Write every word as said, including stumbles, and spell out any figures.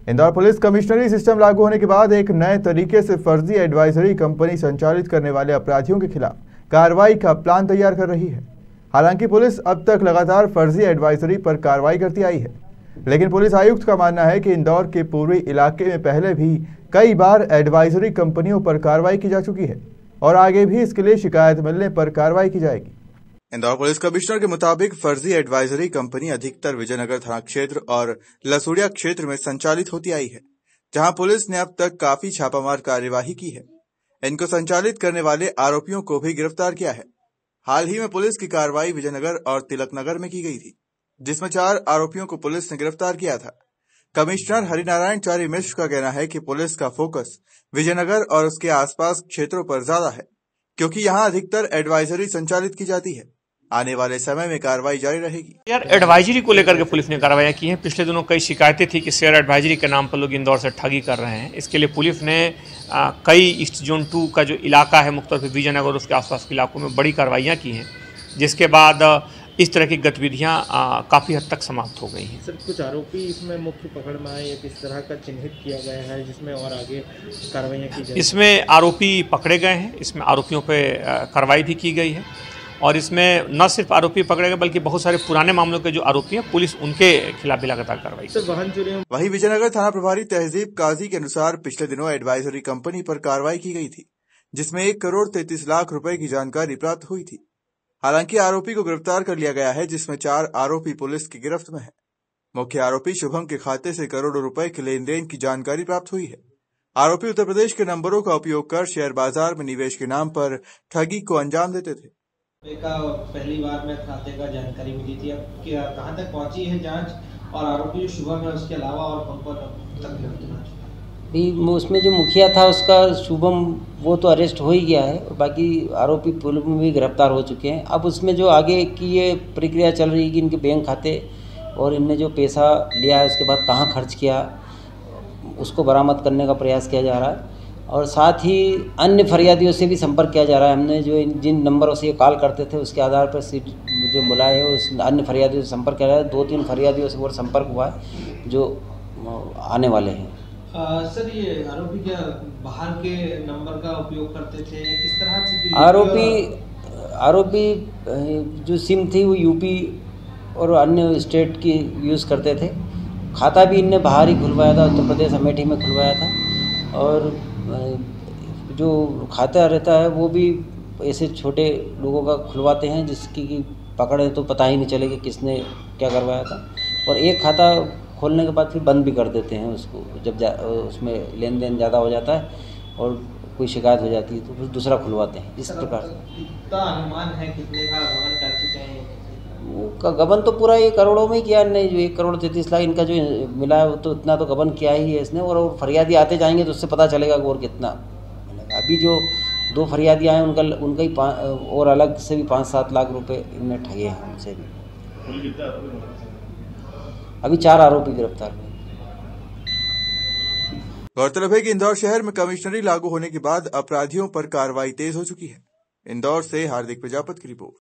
Indore police कमिश्नरी system लागू होने के बाद एक नए तरीके से फर्जी एडवाइजरी कंपनी संचालित करने वाले अपराधियों के खिलाफ कार्रवाई का प्लान तैयार कर रही है। हालांकि पुलिस अब तक लगातार फर्जी एडवाइजरी पर कार्रवाई करती आई है, लेकिन पुलिस आयुक्त का मानना है कि इंदौर के पूर्वी इलाके में पहले भी कई बार एडवाइजरी कंपनियों पर कार्रवाई की जा चुकी है और आगे भी इसके लिए शिकायत मिलने पर कार्रवाई की जाएगी। इंदौर पुलिस कमिश्नर के मुताबिक फर्जी एडवाइजरी कंपनी अधिकतर विजयनगर थाना क्षेत्र और लसूड़िया क्षेत्र में संचालित होती आई है, जहां पुलिस ने अब तक काफी छापामार कार्यवाही की है। इनको संचालित करने वाले आरोपियों को भी गिरफ्तार किया है। हाल ही में पुलिस की कार्रवाई विजयनगर और तिलकनगर में की गई थी, जिसमें चार आरोपियों को पुलिस ने गिरफ्तार किया था। कमिश्नर हरिनारायण चारी मिश्र का कहना है कि पुलिस का फोकस विजयनगर और उसके आसपास क्षेत्रों पर ज्यादा है, क्योंकि यहां अधिकतर एडवाइजरी संचालित की जाती है। आने वाले समय में कार्रवाई जारी रहेगी। यार एडवाइजरी को लेकर के पुलिस ने कार्रवाई की है। पिछले दिनों कई शिकायतें थी कि शेयर एडवाइजरी के नाम पर लोग इंदौर से ठगी कर रहे हैं। इसके लिए पुलिस ने आ, कई ईस्ट जोन टू का जो इलाका है मुख्तलिफ विजयनगर और उसके आसपास के इलाकों में बड़ी कार्रवाइयाँ की हैं, जिसके बाद इस तरह की गतिविधियाँ काफ़ी हद तक समाप्त हो गई हैं। सर, कुछ आरोपी इसमें मुख्य पकड़ में आए या किस तरह का चिन्हित किया गया है जिसमें और आगे कार्रवाइयाँ की जाए? इसमें आरोपी पकड़े गए हैं, इसमें आरोपियों पर कार्रवाई भी की गई है और इसमें न सिर्फ आरोपी पकड़े गए बल्कि बहुत सारे पुराने मामलों के जो आरोपी हैं पुलिस उनके खिलाफ भी लगातार कार्रवाई। वाहन चोरी। वहीं विजयनगर थाना प्रभारी तहजीब काजी के अनुसार पिछले दिनों एडवाइजरी कंपनी पर कार्रवाई की गई थी, जिसमें एक करोड़ तैंतीस लाख रुपए की जानकारी प्राप्त हुई थी। हालांकि आरोपी को गिरफ्तार कर लिया गया है, जिसमें चार आरोपी पुलिस की गिरफ्त में है। मुख्य आरोपी शुभम के खाते से करोड़ों रुपए के लेन देन की जानकारी प्राप्त हुई है। आरोपी उत्तर प्रदेश के नंबरों का उपयोग कर शेयर बाजार में निवेश के नाम पर ठगी को अंजाम देते थे। का पहली बार में खाते का जानकारी मिली थी, अब क्या कहां तक पहुंची है जांच और आरोपी जो शुभम है उसके अलावा और कौन कौन तक गिरफ्तार? भी उसमें जो मुखिया था उसका शुभम, वो तो अरेस्ट हो ही गया है और बाकी आरोपी पुलिस में भी गिरफ्तार हो चुके हैं। अब उसमें जो आगे की ये प्रक्रिया चल रही है कि इनके बैंक खाते और इनने जो पैसा लिया है उसके बाद कहाँ खर्च किया उसको बरामद करने का प्रयास किया जा रहा है और साथ ही अन्य फरियादियों से भी संपर्क किया जा रहा है। हमने जो जिन नंबरों से ये कॉल करते थे उसके आधार पर सीट मुझे बुलाए है, उस अन्य फरियादियों से संपर्क किया जा रहा है। दो तीन फरियादियों से वो संपर्क हुआ है जो आने वाले हैं। आ, सर, ये आरोपी क्या बाहर के नंबर का उपयोग करते थे, किस तरह से? आरोपी आरोपी जो सिम थी वो यूपी और अन्य स्टेट की यूज़ करते थे। खाता भी इनने बाहर ही खुलवाया था, उत्तर प्रदेश अमेठी में खुलवाया था और जो खाता रहता है वो भी ऐसे छोटे लोगों का खुलवाते हैं जिसकी की पकड़ है तो पता ही नहीं चलेगा किसने क्या करवाया था। और एक खाता खोलने के बाद फिर बंद भी कर देते हैं उसको, जब जा, उसमें लेन देन ज़्यादा हो जाता है और कोई शिकायत हो जाती है तो फिर दूसरा खुलवाते हैं। इस प्रकार से कितना अनुमान है कितने का गबन कर चुके हैं? का गबन तो पूरा ये करोड़ों में किया नहीं, जो एक करोड़ तैंतीस लाख इनका जो मिला है वो तो इतना तो गबन किया ही है इसने। और, और फरियादी आते जाएंगे तो उससे पता चलेगा कि और कितना मिलेगा। अभी जो दो फरियादी आए उनका उनका ही और अलग से भी पाँच सात लाख रुपए इनने ठगे हैं उनसे भी। अभी चार आरोपी गिरफ्तार हुए। गौरतलब है कि इंदौर शहर में कमिश्नरी लागू होने के बाद अपराधियों पर कार्रवाई तेज हो चुकी है। इंदौर से हार्दिक प्रजापति की रिपोर्ट।